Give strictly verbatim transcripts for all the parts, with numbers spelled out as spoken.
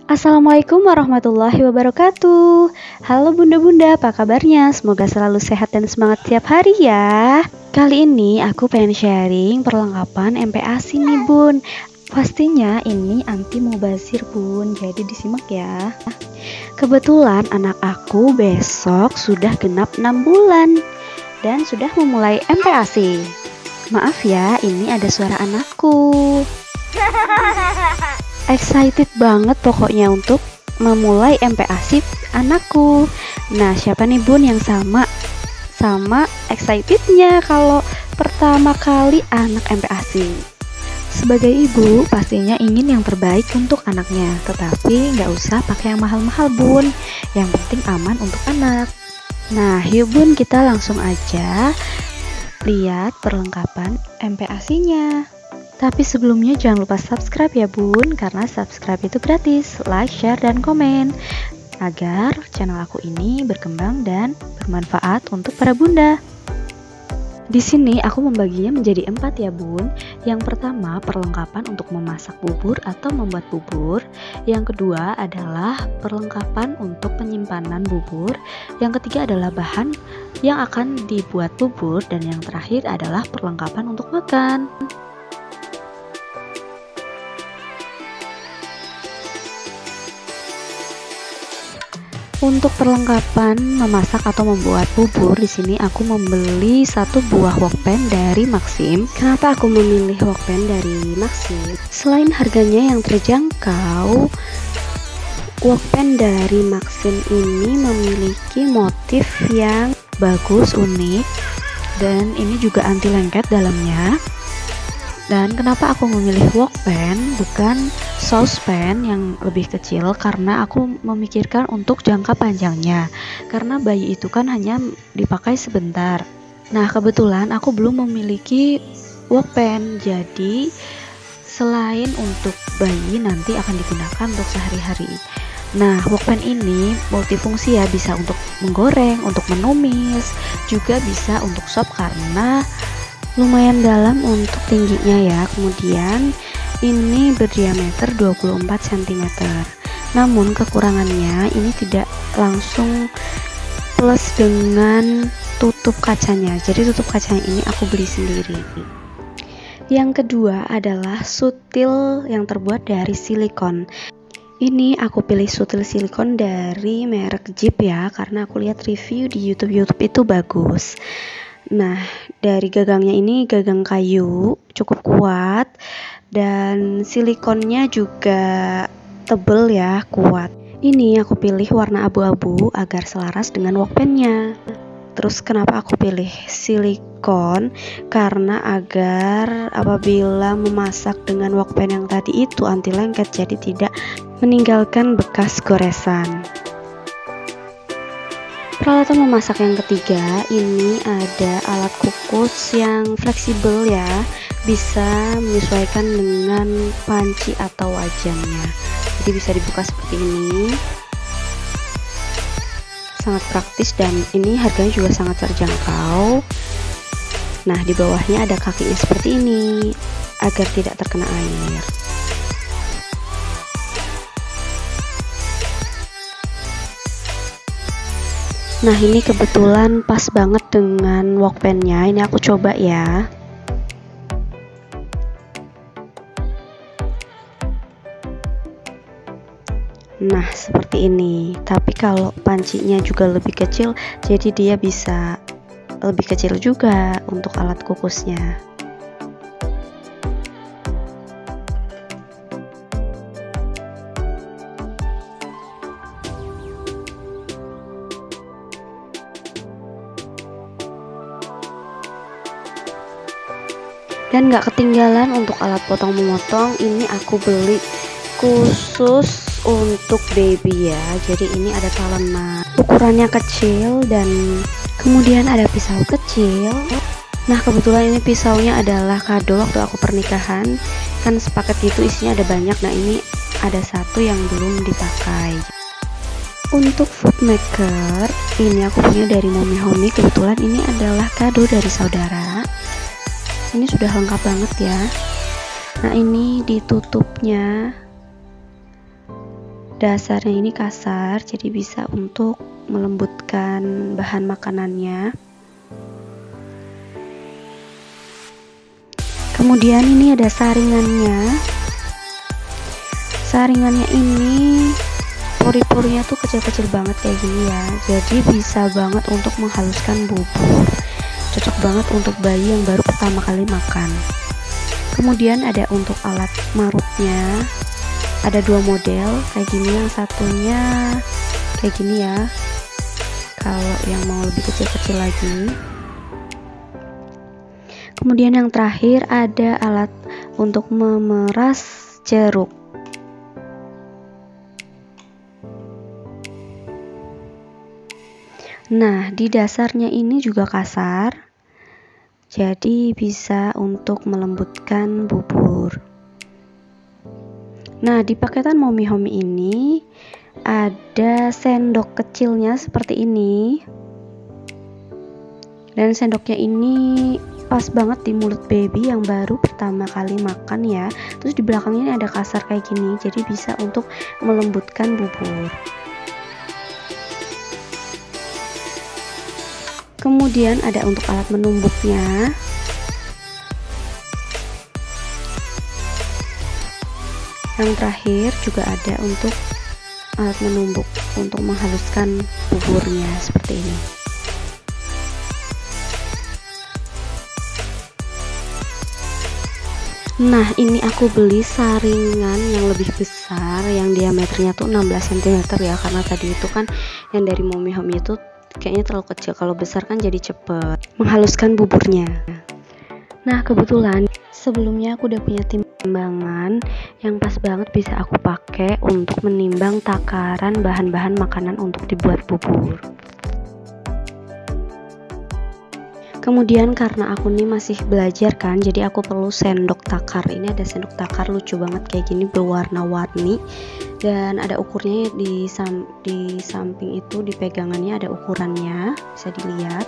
Assalamualaikum warahmatullahi wabarakatuh. Halo bunda-bunda, apa kabarnya? Semoga selalu sehat dan semangat tiap hari ya. Kali ini aku pengen sharing perlengkapan M P A S I nih bun. Pastinya ini anti mubazir bun, jadi disimak ya. Kebetulan anak aku besok sudah genap enam bulan dan sudah memulai M P A S I. Maaf ya, ini ada suara anakku. Excited banget pokoknya untuk memulai M P A S I anakku. Nah, siapa nih bun yang sama sama excitednya kalau pertama kali anak M P A S I? Sebagai ibu pastinya ingin yang terbaik untuk anaknya, tetapi nggak usah pakai yang mahal-mahal bun, yang penting aman untuk anak. Nah yuk bun, kita langsung aja lihat perlengkapan M P A S I-nya. Tapi sebelumnya jangan lupa subscribe ya bun, karena subscribe itu gratis. Like, share, dan komen agar channel aku ini berkembang dan bermanfaat untuk para bunda. Di sini aku membaginya menjadi empat ya bun. Yang pertama perlengkapan untuk memasak bubur atau membuat bubur. Yang kedua adalah perlengkapan untuk penyimpanan bubur. Yang ketiga adalah bahan yang akan dibuat bubur. Dan yang terakhir adalah perlengkapan untuk makan. Untuk perlengkapan memasak atau membuat bubur, di sini aku membeli satu buah wokpen dari Maxim. Kenapa aku memilih wokpen dari Maxim? Selain harganya yang terjangkau, wokpen dari Maxim ini memiliki motif yang bagus, unik, dan ini juga anti lengket dalamnya. Dan kenapa aku memilih wokpen bukan saucepan yang lebih kecil? Karena aku memikirkan untuk jangka panjangnya, karena bayi itu kan hanya dipakai sebentar. Nah kebetulan aku belum memiliki wokpen, jadi selain untuk bayi nanti akan digunakan untuk sehari-hari. Nah wokpen ini multifungsi ya, bisa untuk menggoreng, untuk menumis, juga bisa untuk sop karena lumayan dalam untuk tingginya ya. Kemudian ini berdiameter dua puluh empat sentimeter. Namun kekurangannya ini tidak langsung plus dengan tutup kacanya. Jadi tutup kacanya ini aku beli sendiri. Yang kedua adalah sutil yang terbuat dari silikon. Ini aku pilih sutil silikon dari merek Jeep ya, karena aku lihat review di YouTube-YouTube itu bagus. Nah, dari gagangnya ini gagang kayu, cukup kuat, dan silikonnya juga tebel ya, kuat. Ini aku pilih warna abu-abu agar selaras dengan wokpennya. Terus kenapa aku pilih silikon? Karena agar apabila memasak dengan wokpen yang tadi itu anti lengket, jadi tidak meninggalkan bekas goresan. Peralatan memasak yang ketiga, ini ada alat kukus yang fleksibel ya, bisa menyesuaikan dengan panci atau wajannya. Jadi bisa dibuka seperti ini. Sangat praktis dan ini harganya juga sangat terjangkau. Nah, di bawahnya ada kakinya seperti ini agar tidak terkena air. Nah ini kebetulan pas banget dengan wokpennya. Ini aku coba ya. Nah seperti ini. Tapi kalau pancinya juga lebih kecil, jadi dia bisa lebih kecil juga untuk alat kukusnya. Dan gak ketinggalan untuk alat potong memotong, ini aku beli khusus untuk baby ya. Jadi ini ada talenan, ukurannya kecil, dan kemudian ada pisau kecil. Nah kebetulan ini pisaunya adalah kado waktu aku pernikahan, kan sepaket gitu isinya ada banyak. Nah ini ada satu yang belum dipakai. Untuk food maker ini aku punya dari Mommy Homey. Kebetulan ini adalah kado dari saudara. Ini sudah lengkap banget ya. Nah ini ditutupnya dasarnya ini kasar, jadi bisa untuk melembutkan bahan makanannya. Kemudian ini ada saringannya. Saringannya ini pori-porinya tuh kecil-kecil banget kayak gini ya, jadi bisa banget untuk menghaluskan bubur. Cocok banget untuk bayi yang baru pertama kali makan. Kemudian ada untuk alat marutnya, ada dua model kayak gini, yang satunya kayak gini ya, kalau yang mau lebih kecil-kecil lagi. Kemudian yang terakhir ada alat untuk memeras jeruk. Nah, di dasarnya ini juga kasar, jadi bisa untuk melembutkan bubur. Nah, di paketan Mommy Homey ini ada sendok kecilnya seperti ini, dan sendoknya ini pas banget di mulut baby yang baru pertama kali makan ya. Terus di belakangnya ini ada kasar kayak gini, jadi bisa untuk melembutkan bubur. Kemudian ada untuk alat menumbuknya. Yang terakhir juga ada untuk alat menumbuk untuk menghaluskan buburnya seperti ini. Nah, ini aku beli saringan yang lebih besar, yang diameternya tuh enam belas sentimeter ya, karena tadi itu kan yang dari Mommy Homey itu kayaknya terlalu kecil, kalau besar kan jadi cepet menghaluskan buburnya. Nah, kebetulan sebelumnya aku udah punya timbangan yang pas banget bisa aku pakai untuk menimbang takaran bahan-bahan makanan untuk dibuat bubur. Kemudian karena aku nih masih belajar kan, jadi aku perlu sendok takar. Ini ada sendok takar lucu banget kayak gini, berwarna-warni, dan ada ukurnya di, sam di samping itu, di pegangannya ada ukurannya, bisa dilihat.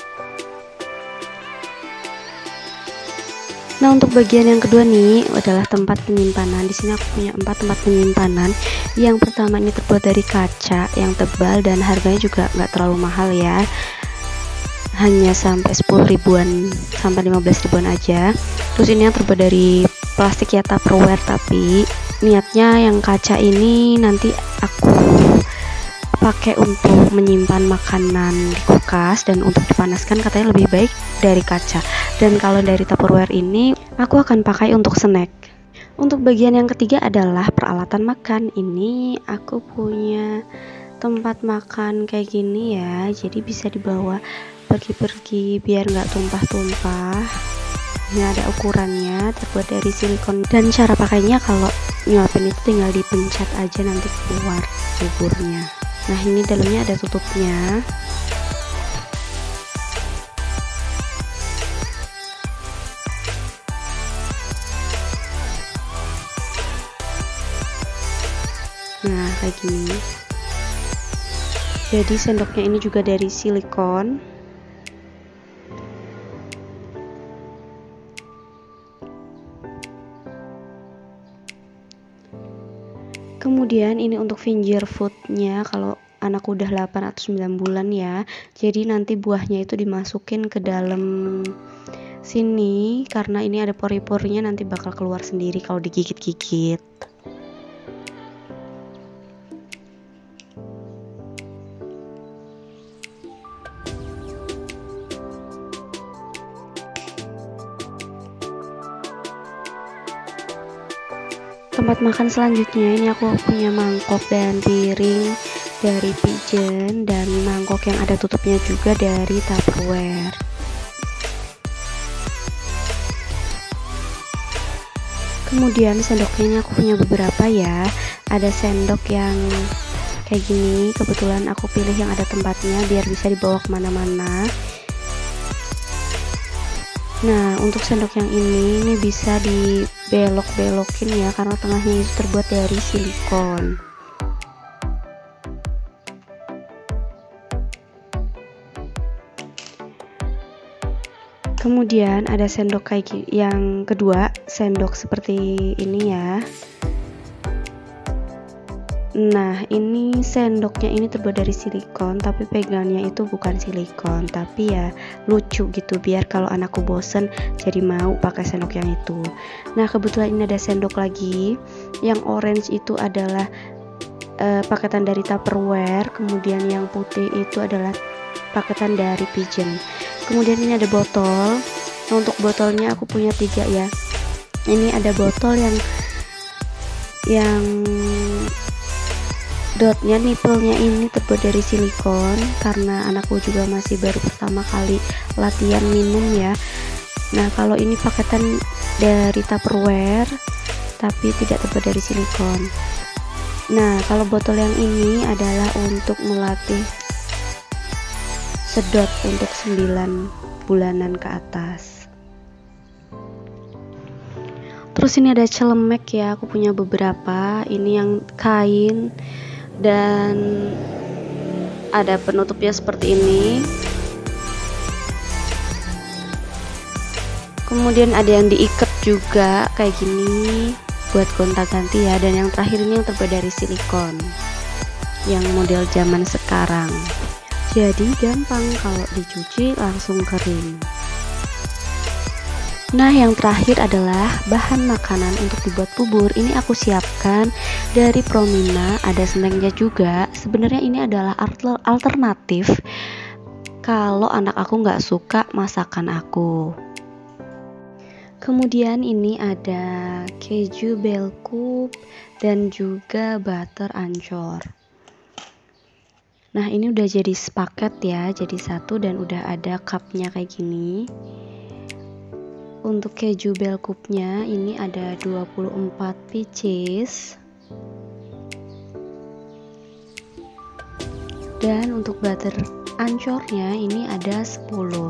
Nah, untuk bagian yang kedua nih adalah tempat penyimpanan. Di sini aku punya empat tempat penyimpanan. Yang pertama ini terbuat dari kaca yang tebal dan harganya juga nggak terlalu mahal ya, hanya sampai sepuluh ribuan sampai lima belas ribuan aja. Terus ini yang terbuat dari plastik ya, Tupperware, tapi niatnya yang kaca ini nanti aku pakai untuk menyimpan makanan di kulkas, dan untuk dipanaskan katanya lebih baik dari kaca. Dan kalau dari Tupperware ini aku akan pakai untuk snack. Untuk bagian yang ketiga adalah peralatan makan. Ini aku punya tempat makan kayak gini ya, jadi bisa dibawa pergi-pergi biar nggak tumpah-tumpah. Ini ada ukurannya, terbuat dari silikon, dan cara pakainya kalau nyuapin itu tinggal dipencet aja nanti keluar buburnya. Nah, ini dalamnya ada tutupnya. Nah, kayak gini. Jadi sendoknya ini juga dari silikon. Kemudian ini untuk finger foodnya, kalau anak udah delapan atau sembilan bulan ya, jadi nanti buahnya itu dimasukin ke dalam sini, karena ini ada pori-porinya, nanti bakal keluar sendiri kalau digigit-gigit. Tempat makan selanjutnya ini aku punya mangkok dan piring dari Pigeon, dan mangkok yang ada tutupnya juga dari Tupperware. Kemudian sendoknya ini aku punya beberapa ya. Ada sendok yang kayak gini, kebetulan aku pilih yang ada tempatnya biar bisa dibawa kemana-mana. Nah, untuk sendok yang ini ini bisa dibelok-belokin ya, karena tengahnya itu terbuat dari silikon. Kemudian ada sendok kayak gini, yang kedua, sendok seperti ini ya. Nah, ini sendoknya ini terbuat dari silikon, tapi pegangannya itu bukan silikon, tapi ya lucu gitu, biar kalau anakku bosen jadi mau pakai sendok yang itu. Nah, kebetulan ini ada sendok lagi, yang orange itu adalah uh, paketan dari Tupperware, kemudian yang putih itu adalah paketan dari Pigeon. Kemudian ini ada botol. Nah, untuk botolnya aku punya tiga ya. Ini ada botol yang yang dotnya, nipelnya ini terbuat dari silikon, karena anakku juga masih baru pertama kali latihan minum ya. Nah, kalau ini paketan dari Tupperware tapi tidak terbuat dari silikon. Nah, kalau botol yang ini adalah untuk melatih sedot untuk sembilan bulanan ke atas. Terus ini ada celemek ya, aku punya beberapa. Ini yang kain dan ada penutupnya seperti ini. Kemudian ada yang diikat juga kayak gini buat gonta-ganti ya. Dan yang terakhir ini yang terbuat dari silikon, yang model zaman sekarang, jadi gampang kalau dicuci langsung kering. Nah, yang terakhir adalah bahan makanan untuk dibuat bubur. Ini aku siapkan dari Promina, ada snacknya juga. Sebenarnya ini adalah alternatif kalau anak aku nggak suka masakan aku. Kemudian ini ada keju bell cup dan juga butter ancur. Nah, ini udah jadi sepaket ya, jadi satu, dan udah ada cupnya kayak gini. Untuk keju bell cupnya ini ada dua puluh empat pieces, dan untuk butter ancornya ini ada sepuluh.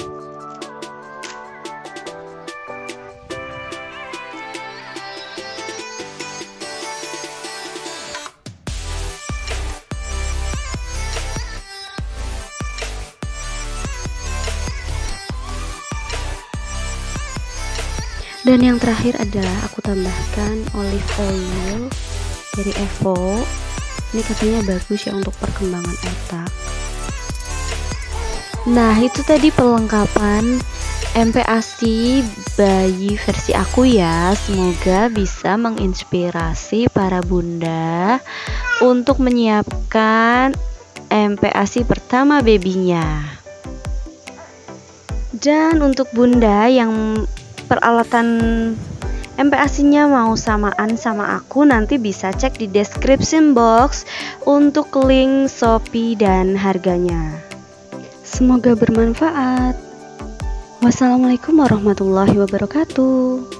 Dan yang terakhir adalah aku tambahkan olive oil dari Evo. Ini katanya bagus ya untuk perkembangan otak. Nah, itu tadi perlengkapan M P A S I bayi versi aku ya. Semoga bisa menginspirasi para bunda untuk menyiapkan M P A S I pertama babynya. Dan untuk bunda yang peralatan M P A S I-nya mau samaan sama aku, nanti bisa cek di description box untuk link Shopee dan harganya. Semoga bermanfaat. Wassalamualaikum warahmatullahi wabarakatuh.